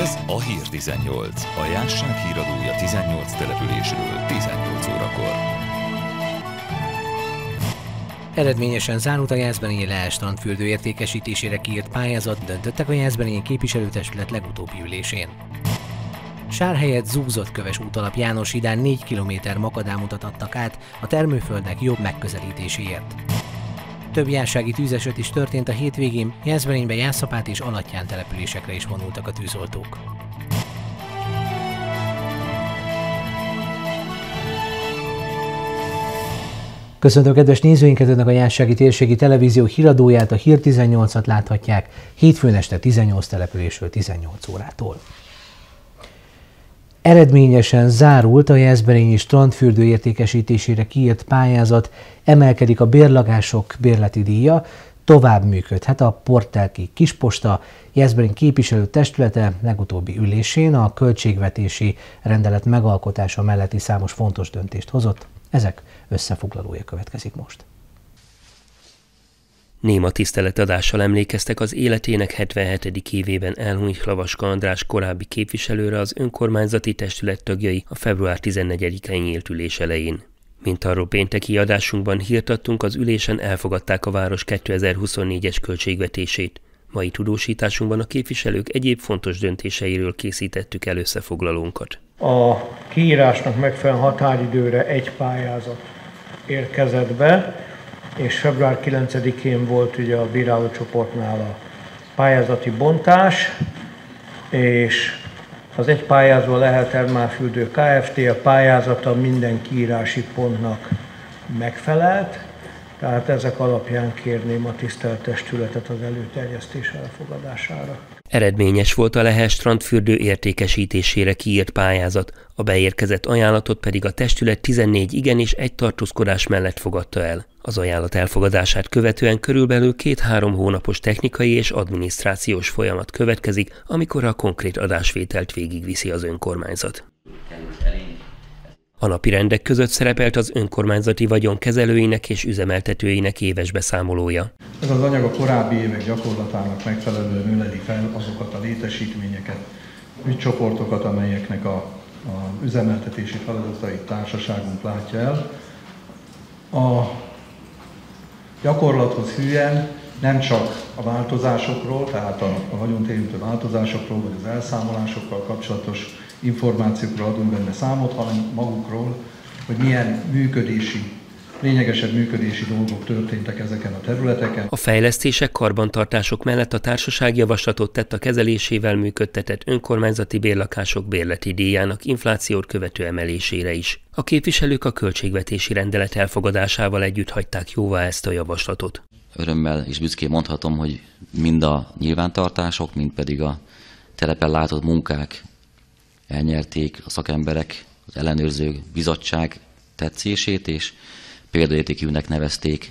Ez a Hír 18, a Jásság híradója 18 településről 18 órakor. Eredményesen zárult a Jászberényi Leás strandfürdő értékesítésére kiírt pályázat, döntöttek a Jászberényi képviselőtestület legutóbbi ülésén. Sár helyett zúgzott köves útalap János hídán 4 km makadálmutat adtak át a termőföldek jobb megközelítéséért. Több jássági tűzeset is történt a hétvégén, Jászberénybe, Jászapát és Alattyán településekre is vonultak a tűzoltók. Köszöntöm kedves nézőinket, önök a Jássági Térségi Televízió híradóját, a Hír 18-at láthatják hétfőn este 18 településről 18 órától. Eredményesen zárult a Jászberényi strandfürdő értékesítésére kiírt pályázat, emelkedik a bérlakások bérleti díja, tovább működhet a Portelki Kisposta. Jászberény képviselőtestülete legutóbbi ülésén a költségvetési rendelet megalkotása melletti számos fontos döntést hozott. Ezek összefoglalója következik most. Néma tiszteletadással emlékeztek az életének 77. évében elhunyt Hlavaska András korábbi képviselőre az önkormányzati testület tagjai a február 14-i nyílt ülés elején. Mint arról pénteki adásunkban hírt adtunk, az ülésen elfogadták a város 2024-es költségvetését. Mai tudósításunkban a képviselők egyéb fontos döntéseiről készítettük el összefoglalónkat. A kiírásnak megfelelően határidőre egy pályázat érkezett be, és február 9-én volt ugye a bírálócsoportnál a pályázati bontás, és az egy pályázó Lehel Termálfürdő Kft. A pályázata minden kiírási pontnak megfelelt, tehát ezek alapján kérném a tisztelt testületet az előterjesztés elfogadására. Eredményes volt a Lehel strandfürdő értékesítésére kiírt pályázat, a beérkezett ajánlatot pedig a testület 14 igen és 1 tartózkodás mellett fogadta el. Az ajánlat elfogadását követően körülbelül 2-3 hónapos technikai és adminisztrációs folyamat következik, amikor a konkrét adásvételt végigviszi az önkormányzat. A napirendek között szerepelt az önkormányzati vagyon kezelőinek és üzemeltetőinek éves beszámolója. Ez az anyag a korábbi évek gyakorlatának megfelelően öleli fel azokat a létesítményeket, ügycsoportokat, amelyeknek a üzemeltetési feladatait társaságunk látja el. A gyakorlathoz hűen nem csak a változásokról, tehát a vagyontérintő változásokról, vagy az elszámolásokkal kapcsolatos információkról adunk benne számot, hanem magukról, hogy milyen lényegesebb működési dolgok történtek ezeken a területeken. A fejlesztések, karbantartások mellett a társaság javaslatot tett a kezelésével működtetett önkormányzati bérlakások bérleti díjának inflációt követő emelésére is. A képviselők a költségvetési rendelet elfogadásával együtt hagyták jóvá ezt a javaslatot. Örömmel és büszkén mondhatom, hogy mind a nyilvántartások, mind pedig a telepen látott munkák elnyerték a szakemberek, az ellenőrző bizottság tetszését, és példaértékűnek nevezték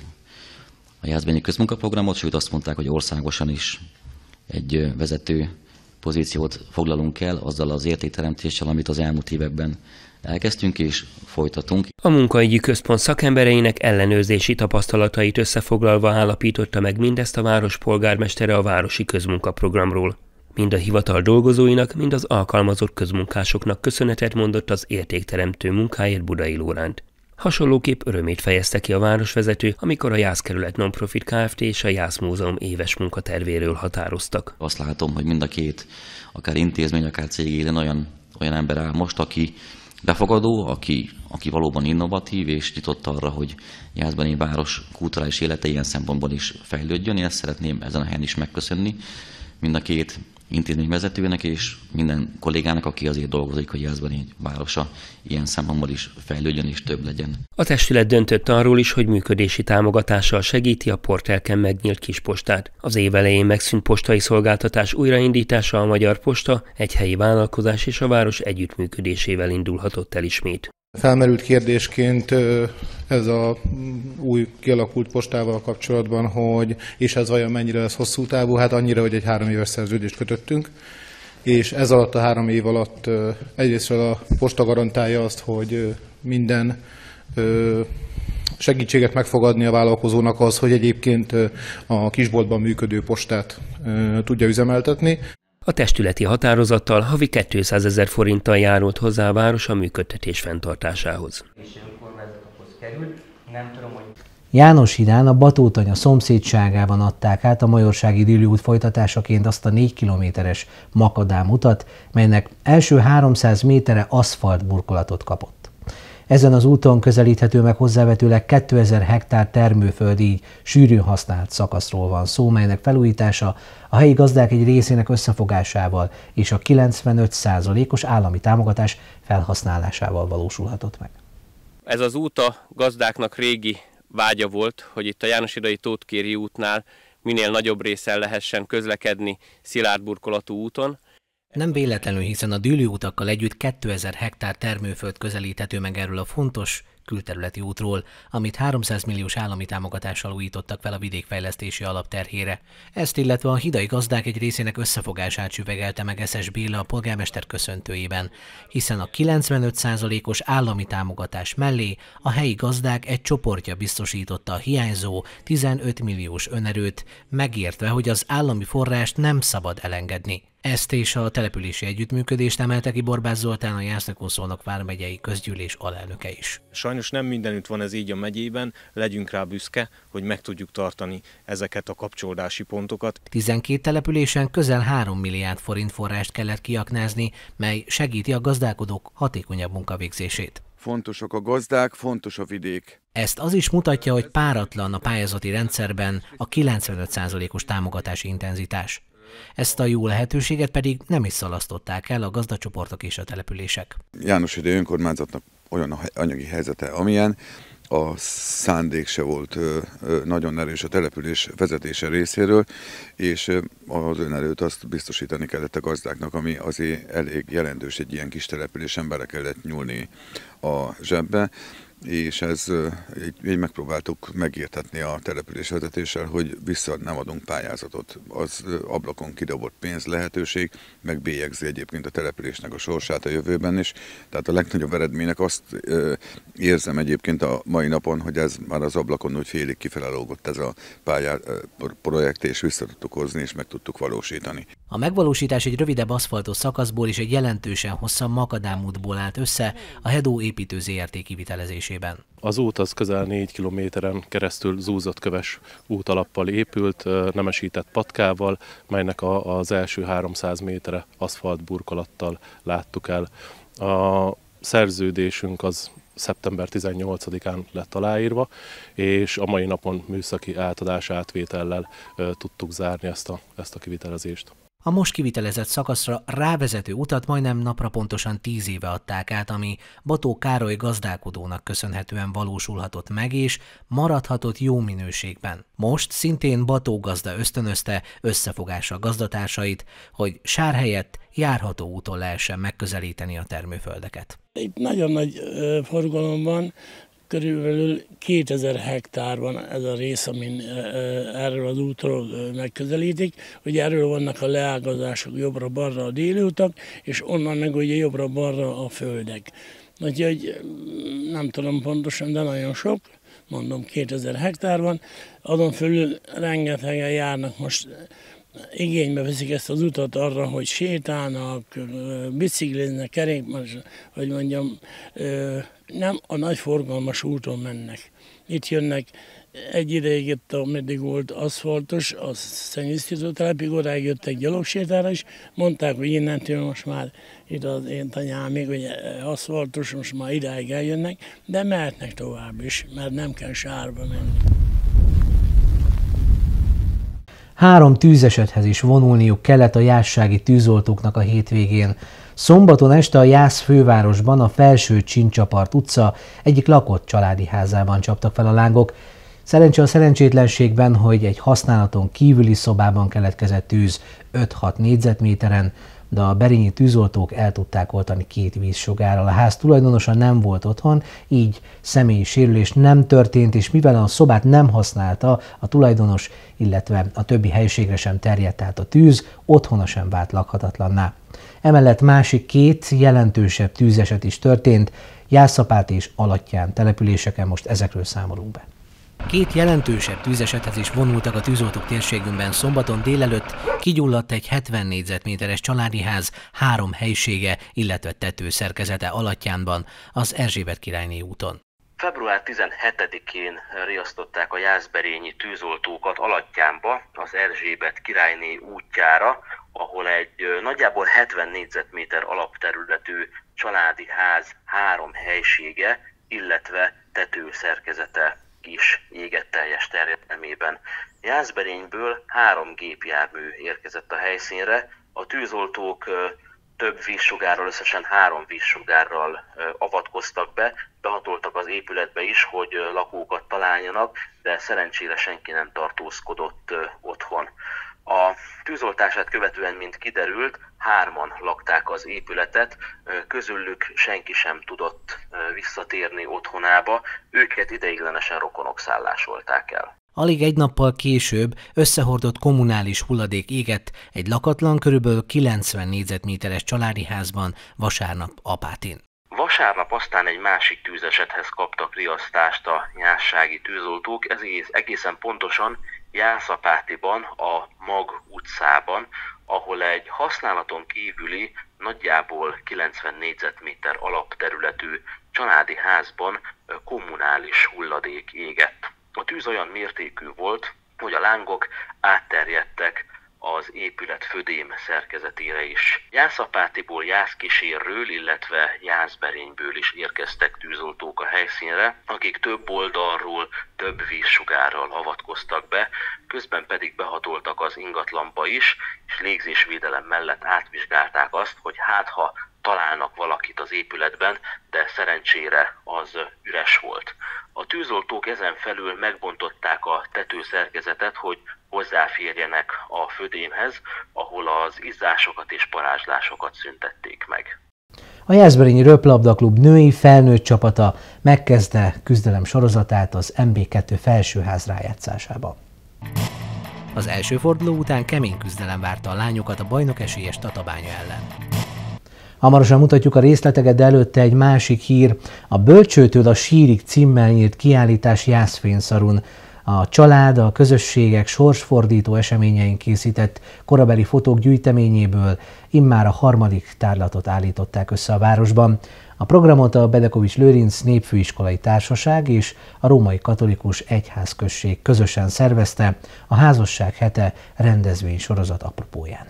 a Jászberényi közmunkaprogramot, sőt azt mondták, hogy országosan is egy vezető pozíciót foglalunk el azzal az értékteremtéssel, amit az elmúlt években elkezdtünk és folytatunk. A munkaügyi központ szakembereinek ellenőrzési tapasztalatait összefoglalva állapította meg mindezt a város polgármestere a városi közmunkaprogramról. Mind a hivatal dolgozóinak, mind az alkalmazott közmunkásoknak köszönetet mondott az értékteremtő munkáért Budai Lóránt. Hasonlóképp örömét fejezte ki a városvezető, amikor a Jászkerület Nonprofit Kft. És a Jász Múzeum éves munkatervéről határoztak. Azt látom, hogy mind a két, akár intézmény, akár cég élén olyan ember áll most, aki befogadó, aki valóban innovatív és nyitott arra, hogy Jászberényi város kulturális élete ilyen szempontból is fejlődjön. Én ezt szeretném ezen a helyen is megköszönni mind a két intézmény vezetőnek és minden kollégának, aki azért dolgozik, hogy Jászberény városa ilyen szempontból is fejlődjön és több legyen. A testület döntött arról is, hogy működési támogatással segíti a Portelken megnyílt Kispostát. Az év elején megszűnt postai szolgáltatás újraindítása a Magyar Posta, egy helyi vállalkozás és a város együttműködésével indulhatott el ismét. Felmerült kérdésként ez a új kialakult postával kapcsolatban, hogy és ez vajon mennyire lesz hosszú távú, hát annyira, hogy egy 3 éves szerződést kötöttünk, és ez alatt a 3 év alatt egyrészt a posta garantálja azt, hogy minden segítséget megfogadni a vállalkozónak az, hogy egyébként a kisboltban működő postát tudja üzemeltetni. A testületi határozattal havi 200 000 forinttal járult hozzá a város a működtetés fenntartásához. János hídán a Batótanya szomszédságában adták át a Majorsági Déli út folytatásaként azt a 4 kilométeres makadám utat, melynek első 300 métere aszfaltburkolatot kapott. Ezen az úton közelíthető meg hozzávetőleg 2000 hektár termőföld, így sűrűn használt szakaszról van szó, melynek felújítása a helyi gazdák egy részének összefogásával és a 95%-os állami támogatás felhasználásával valósulhatott meg. Ez az út a gazdáknak régi vágya volt, hogy itt a János-hidai Tótkéri útnál minél nagyobb részen lehessen közlekedni szilárd burkolatú úton. Nem véletlenül, hiszen a Dűli utakkal együtt 2000 hektár termőföld közelíthető meg erről a fontos külterületi útról, amit 300 milliós állami támogatással újítottak fel a vidékfejlesztési alap terhére. Ezt illetve a hidai gazdák egy részének összefogását süvegelte meg Eszes Béla a polgármester köszöntőjében, hiszen a 95%-os állami támogatás mellé a helyi gazdák egy csoportja biztosította a hiányzó 15 milliós önerőt, megértve, hogy az állami forrást nem szabad elengedni. Ezt és a települési együttműködést emelte ki Borbász Zoltán, a Jászlakó-Szolnok vármegyei közgyűlés alelnöke is. Sajnos nem mindenütt van ez így a megyében, legyünk rá büszke, hogy meg tudjuk tartani ezeket a kapcsolódási pontokat. 12 településen közel 3 milliárd forint forrást kellett kiaknázni, mely segíti a gazdálkodók hatékonyabb munkavégzését. Fontosak a gazdák, fontos a vidék. Ezt az is mutatja, hogy páratlan a pályázati rendszerben a 95%-os támogatási intenzitás. Ezt a jó lehetőséget pedig nem is szalasztották el a gazdacsoportok és a települések. János-hidai önkormányzatnak olyan anyagi helyzete, amilyen, a szándék se volt nagyon erős a település vezetése részéről, és az önerőt azt biztosítani kellett a gazdáknak, ami azért elég jelentős, egy ilyen kis településen bele kellett nyúlni a zsebbe, és így megpróbáltuk megértetni a település vezetéssel, hogy vissza nem adunk pályázatot. Az ablakon kidobott pénz lehetőség, meg bélyegzi egyébként a településnek a sorsát a jövőben is. Tehát a legnagyobb eredménynek azt érzem egyébként a mai napon, hogy ez már az ablakon úgy félig kifelelógott ez a projekt, és vissza tudtuk hozni, és meg tudtuk valósítani. A megvalósítás egy rövidebb aszfaltos szakaszból és egy jelentősen hosszabb makadám-útból állt össze a Hedó építő ZRT kivitelezésében. Az út az közel 4 kilométeren keresztül zúzott köves útalappal épült, nemesített patkával, melynek az első 300 métere aszfaltburkolattal láttuk el. A szerződésünk az szeptember 18-án lett aláírva, és a mai napon műszaki átadás átvétellel tudtuk zárni ezt a kivitelezést. A most kivitelezett szakaszra rávezető utat majdnem napra pontosan 10 éve adták át, ami Bató Károly gazdálkodónak köszönhetően valósulhatott meg és maradhatott jó minőségben. Most szintén Bató gazda ösztönözte összefogásra gazdatársait, hogy sár helyett járható úton lehessen megközelíteni a termőföldeket. Itt nagyon nagy forgalom van, körülbelül 2000 hektár van ez a rész, amin erről az útról megközelítik. Ugye erről vannak a leágazások jobbra-balra a déli utak, és onnan meg ugye jobbra-balra a földek. Úgyhogy nem tudom pontosan, de nagyon sok, mondom 2000 hektár van. Azon fölül rengetegen járnak most, igénybe veszik ezt az utat arra, hogy sétálnak, bicikliznek, hogy mondjam, nem a nagy forgalmas úton mennek. Itt jönnek, egy ideig itt, ameddig volt aszfaltos, a szennyvíztisztító telepig, odáig jöttek gyalogsétára is, mondták, hogy innentől most már itt az én tanyámig, hogy aszfaltos, most már idáig eljönnek, de mehetnek tovább is, mert nem kell sárba menni. 3 tűzesethez is vonulniuk kellett a jászsági tűzoltóknak a hétvégén. Szombaton este a Jász fővárosban, a Felső Csincsapart utca egyik lakott családi házában csaptak fel a lángok. Szerencse a szerencsétlenségben, hogy egy használaton kívüli szobában keletkezett tűz 5-6 négyzetméteren, de a berényi tűzoltók el tudták oltani 2 vízsugárral. A ház tulajdonosa nem volt otthon, így személyi sérülés nem történt, és mivel a szobát nem használta a tulajdonos, illetve a többi helyiségre sem terjedt át a tűz, otthona sem vált lakhatatlanná. Emellett másik 2 jelentősebb tűzeset is történt, Jászapát és Alattyán településeken, most ezekről számolunk be. Két jelentősebb tűzesethez is vonultak a tűzoltók térségünkben szombaton délelőtt, kigyulladt egy 70 négyzetméteres családi ház 3 helyisége, illetve tetőszerkezete Alattyánban, az Erzsébet királyné úton. Február 17-én riasztották a jászberényi tűzoltókat Alattyánba, az Erzsébet királyné útjára, ahol egy nagyjából 70 négyzetméter alapterületű családi ház 3 helyisége, illetve tetőszerkezete is égett teljes terjedelmében. Jászberényből 3 gépjármű érkezett a helyszínre, a tűzoltók több vízsugárral, összesen 3 vízsugárral avatkoztak be, behatoltak az épületbe is, hogy lakókat találjanak, de szerencsére senki nem tartózkodott otthon. A tűzoltását követően, mint kiderült, 3-an lakták az épületet, közülük senki sem tudott visszatérni otthonába, őket ideiglenesen rokonok szállásolták el. Alig egy nappal később összehordott kommunális hulladék égett egy lakatlan, körülbelül 90 négyzetméteres családi házban vasárnap Apátén. Vasárnap aztán egy másik tűzesethez kaptak riasztást a jászsági tűzoltók, ez egészen pontosan Jászapátiban, a Mag utcában, ahol egy használaton kívüli, nagyjából 90 négyzetméter alapterületű családi házban kommunális hulladék égett. A tűz olyan mértékű volt, hogy a lángok átterjedtek az épület födém szerkezetére is. Jászapátiból, Jászkísérről, illetve Jászberényből is érkeztek tűzoltók a helyszínre, akik több oldalról, több vízsugárral avatkoztak be, közben pedig behatoltak az ingatlanba is, és légzésvédelem mellett átvizsgálták azt, hogy ha találnak valakit az épületben, de szerencsére az üres volt. A tűzoltók ezen felül megbontották a tetőszerkezetet, hogy hozzáférjenek a födémhez, ahol az izzásokat és parázslásokat szüntették meg. A Jászberényi Röplabdaklub női felnőtt csapata megkezdte küzdelem sorozatát az MB2 felsőház rájátszásába. Az első forduló után kemény küzdelem várta a lányokat a bajnok esélyes Tatabánya ellen. Hamarosan mutatjuk a részleteket, de előtte egy másik hír. A Bölcsőtől a sírig címmel nyílt kiállítás Jászfényszarun a család, a közösségek sorsfordító eseményein készített korabeli fotók gyűjteményéből immár a 3. tárlatot állították össze a városban. A programot a Bedekovics Lőrinc Népfőiskolai Társaság és a Római Katolikus Egyházközség közösen szervezte a Házasság hete rendezvény sorozat apropóján.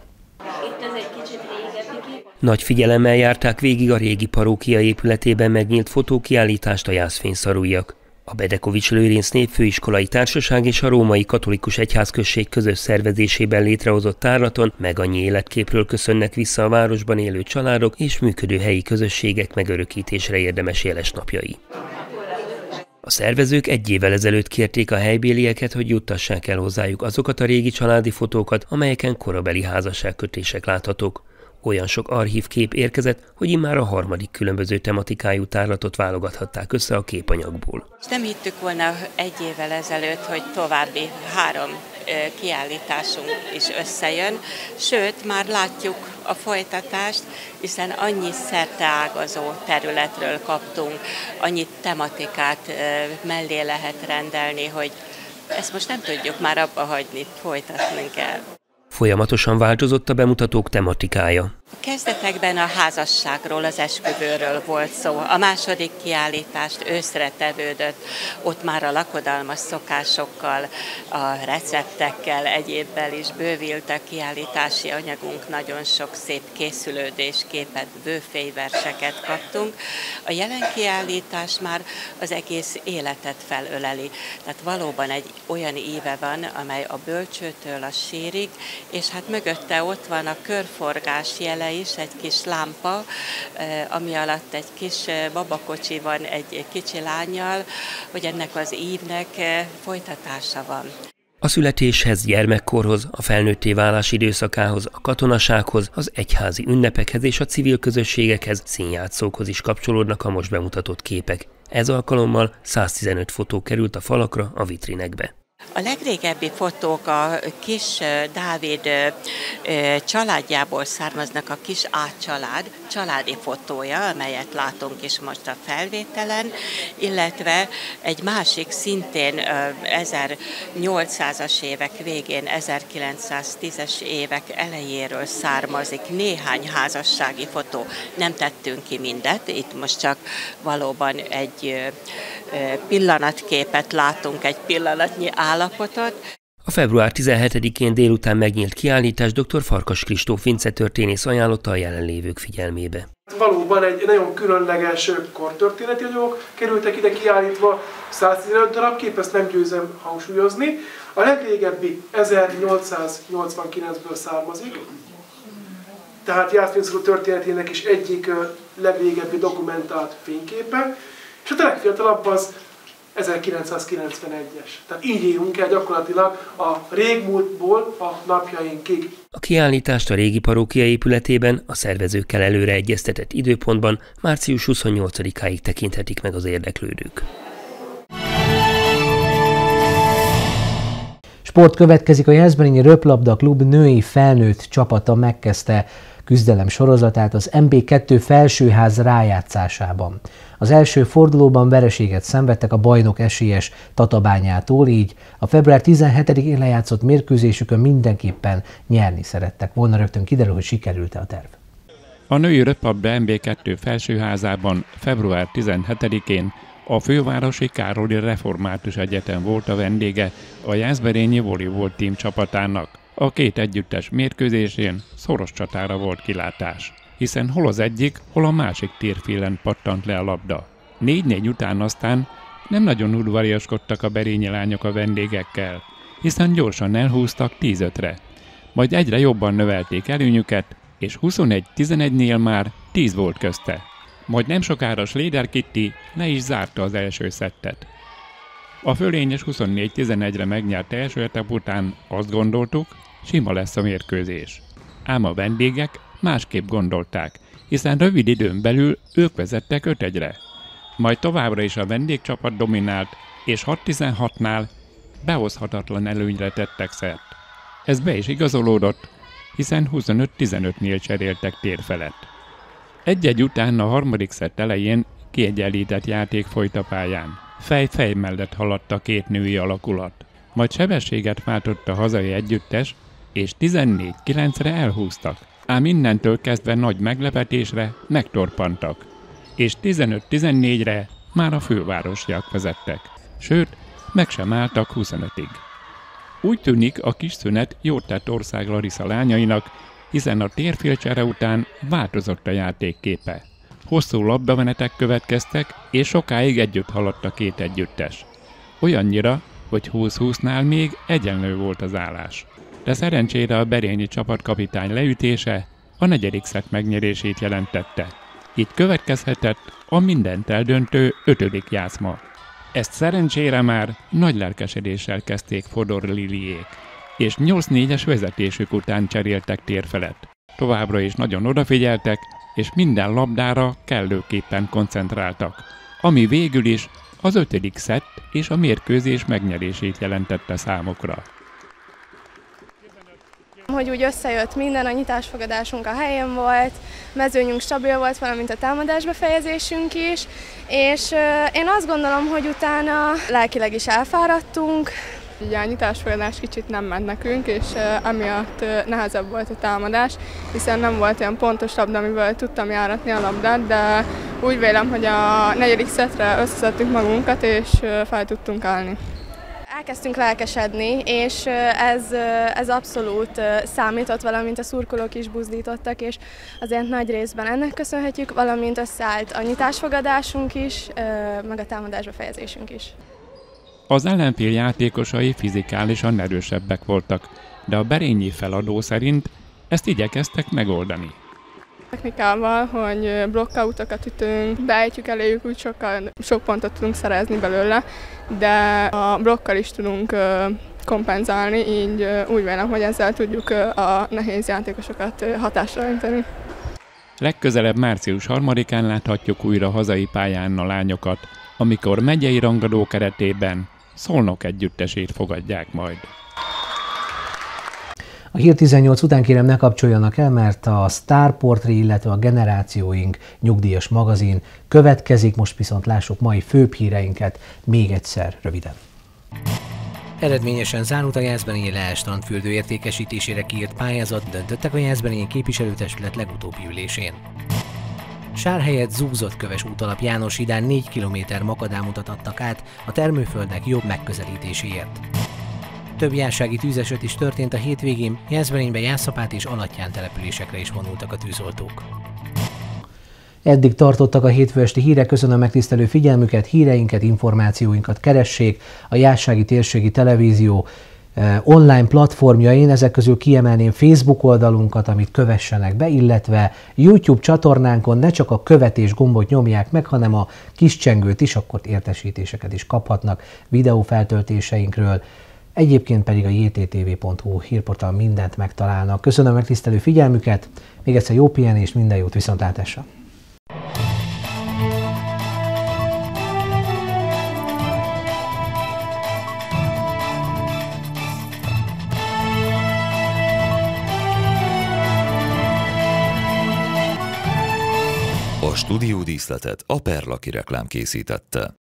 Nagy figyelemmel járták végig a régi parókia épületében megnyílt fotókiállítást a jászfényszarújak. A Bedekovics Lőrinc Népfőiskolai Társaság és a Római Katolikus Egyházközség közös szervezésében létrehozott tárlaton meg annyi életképről köszönnek vissza a városban élő családok és működő helyi közösségek megörökítésre érdemes jeles napjai. A szervezők 1 évvel ezelőtt kérték a helybélieket, hogy juttassák el hozzájuk azokat a régi családi fotókat, amelyeken korabeli házasságkötések láthatók. Olyan sok archívkép érkezett, hogy immár a 3. különböző tematikájú tárlatot válogathatták össze a képanyagból. Nem hittük volna 1 évvel ezelőtt, hogy további 3 kiállításunk is összejön, sőt, már látjuk a folytatást, hiszen annyi szerteágazó területről kaptunk, annyi tematikát mellé lehet rendelni, hogy ezt most nem tudjuk már abba hagyni, folytatni kell. Folyamatosan változott a bemutatók tematikája. A kezdetekben a házasságról, az esküvőről volt szó. A második kiállítást őszre tevődött. Ott már a lakodalmas szokásokkal, a receptekkel, egyébbel is bővült a kiállítási anyagunk. Nagyon sok szép készülődésképet, bőfélyverseket kaptunk. A jelen kiállítás már az egész életet felöleli. Tehát valóban egy olyan íve van, amely a Bölcsőtől a sírig, és hát mögötte ott van a körforgás jele is, egy kis lámpa, ami alatt egy kis babakocsi van egy kicsi lánnyal, hogy ennek az ívnek folytatása van. A születéshez, gyermekkorhoz, a felnőtté válás időszakához, a katonasághoz, az egyházi ünnepekhez és a civil közösségekhez, színjátszókhoz is kapcsolódnak a most bemutatott képek. Ez alkalommal 115 fotó került a falakra, a vitrinekbe. A legrégebbi fotók a kis Dávid családjából származnak, a kis átcsalád családi fotója, amelyet látunk is most a felvételen, illetve egy másik szintén 1800-as évek végén, 1910-es évek elejéről származik néhány házassági fotó. Nem tettünk ki mindet, itt most csak valóban egy pillanatképet látunk, egy pillanatnyi állapotot. A február 17-én délután megnyílt kiállítás dr. Farkas Kristóf vincetörténész ajánlotta a jelenlévők figyelmébe. Valóban egy nagyon különleges kortörténeti anyagok kerültek ide kiállítva, 115 darab kép, ezt nem győzem hangsúlyozni. A legrégebbi 1889-ből származik, tehát Jászberényi történetének is egyik legrégebbi dokumentált fényképe, és a legfiatalabb az 1991-es. Tehát így írunk el gyakorlatilag a régmúltból a napjainkig. A kiállítást a régi parókia épületében a szervezőkkel előre egyeztetett időpontban március 28-áig tekinthetik meg az érdeklődők. Sport következik, a Jászberényi Röplabda Klub női felnőtt csapata megkezdte küzdelem sorozatát az MB2 felsőház rájátszásában. Az első fordulóban vereséget szenvedtek a bajnok esélyes Tatabányától, így a február 17-én lejátszott mérkőzésükön mindenképpen nyerni szerettek volna. Rögtön kiderül, hogy sikerült-e a terv. A női röplabda MB2 felsőházában február 17-én a fővárosi Károlyi Református Egyetem volt a vendége a Jászberényi volleyball team csapatának. A két együttes mérkőzésén szoros csatára volt kilátás, hiszen hol az egyik, hol a másik térfélen pattant le a labda. 4-4 után aztán nem nagyon udvariaskodtak a berényi lányok a vendégekkel, hiszen gyorsan elhúztak 10-5-re. Majd egyre jobban növelték előnyüket, és 21-11-nél már 10 volt közte. Majd nem sokára Schléder Kitti le is zárta az első szettet. A fölényes 24-11-re megnyert első etap után azt gondoltuk, sima lesz a mérkőzés. Ám a vendégek másképp gondolták, hiszen rövid időn belül ők vezettek 5-1-re. Majd továbbra is a vendégcsapat dominált, és 6-16-nál behozhatatlan előnyre tettek szert. Ez be is igazolódott, hiszen 25-15-nél cseréltek tér felett. Egy-egy után a harmadik szett elején kiegyenlített játék folyt a pályán. Fej-fej mellett haladt a két női alakulat. Majd sebességet váltott a hazai együttes, és 14-9-re elhúztak. Ám innentől kezdve nagy meglepetésre megtorpantak, és 15-14-re már a fővárosiak vezettek. Sőt, meg sem álltak 25-ig. Úgy tűnik, a kis szünet jót tett Ország Larissa lányainak, hiszen a térfélcsere után változott a játékképe. Hosszú labdamenetek következtek, és sokáig együtt haladt a két együttes. Olyannyira, hogy 20-20-nál még egyenlő volt az állás. De szerencsére a berényi csapatkapitány leütése a negyedik szett megnyerését jelentette. Itt következhetett a mindent eldöntő 5. játszma. Ezt szerencsére már nagy lelkesedéssel kezdték Fodor Liliék, és 8-4-es vezetésük után cseréltek tér felett. Továbbra is nagyon odafigyeltek, és minden labdára kellőképpen koncentráltak, ami végül is az 5. szett és a mérkőzés megnyerését jelentette számukra. Hogy úgy összejött minden, a nyitásfogadásunk a helyén volt, mezőnyünk stabil volt, valamint a támadásbefejezésünk is, és én azt gondolom, hogy utána lelkileg is elfáradtunk. Ugye a nyitásfogadás kicsit nem ment nekünk, és emiatt nehezebb volt a támadás, hiszen nem volt olyan pontos labda, amiből tudtam járatni a labdát, de úgy vélem, hogy a 4. szettre összeszedtük magunkat, és fel tudtunk állni. Elkezdtünk lelkesedni, és ez abszolút számított, valamint a szurkolók is buzdítottak, és azért nagy részben ennek köszönhetjük, valamint összeállt a nyitásfogadásunk is, meg a támadásbefejezésünk is. Az ellenfél játékosai fizikálisan erősebbek voltak, de a berényi feladó szerint ezt igyekeztek megoldani. Technikával, hogy blokkautokat ütünk, beejtjük eléjük, úgy sok pontot tudunk szerezni belőle, de a blokkal is tudunk kompenzálni, így úgy vélem, hogy ezzel tudjuk a nehéz játékosokat hatásra önteni. Legközelebb március 3-án láthatjuk újra hazai pályán a lányokat, amikor megyei rangadó keretében Szolnok együttesét fogadják majd. A Hír 18 után kérem ne kapcsoljanak el, mert a Star Portré, illetve a Generációink nyugdíjas magazin következik, most viszont lássuk mai főbb híreinket még egyszer röviden. Eredményesen zárult a Jászberényi leelstrandfürdő értékesítésére kiírt pályázat, döntöttek a Jászberényi képviselőtestület legutóbbi ülésén. Sár helyett zúgzott köves útalap János hídán 4 km makadámot adtak át a termőföldek jobb megközelítéséért. Több jársági tűzeset is történt a hétvégén, Jászberénybe Jászapát és Alattyán településekre is vonultak a tűzoltók. Eddig tartottak a hétfő esti hírek, köszönöm megtisztelő figyelmüket, híreinket, információinkat keressék a Jászsági Térségi Televízió online platformjain, ezek közül kiemelném Facebook oldalunkat, amit kövessenek be, illetve YouTube csatornánkon ne csak a követés gombot nyomják meg, hanem a kis csengőt is, akkor értesítéseket is kaphatnak videófeltöltéseinkről. Egyébként pedig a jttv.hu hírportál mindent megtalálnak. Köszönöm megtisztelő figyelmüket, még egyszer jó pihenést, minden jót, viszontlátásra! A stúdiódíszletet a Perlaki reklám készítette.